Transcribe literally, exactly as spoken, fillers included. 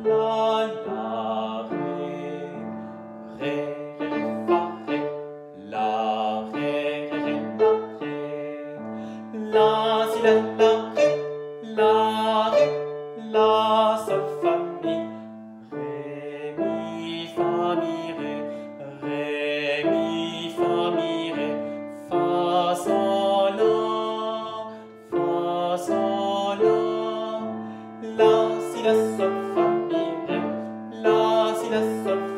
la, la, ré, ré, ré, fa, ré, la, ré, ré, ré, la, ré, la, si, la, la, ré, la, ré, la, sol, fa, mi, ré, mi, fa, mi, ré, ré, mi, fa, mi, ré, fa, sol, la, fa, sol, la, la, si, la, sol, fa, mi, ré, la, si, la, sol,